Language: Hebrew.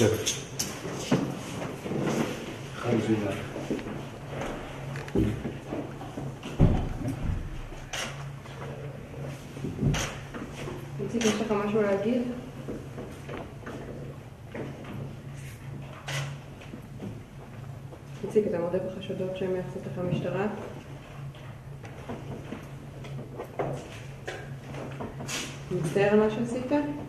שבע. איציק, יש לך משהו להגיד? איציק, אתה מודה בחשדות שהם מייחסות לך המשטרה? מצטער על מה שעשית?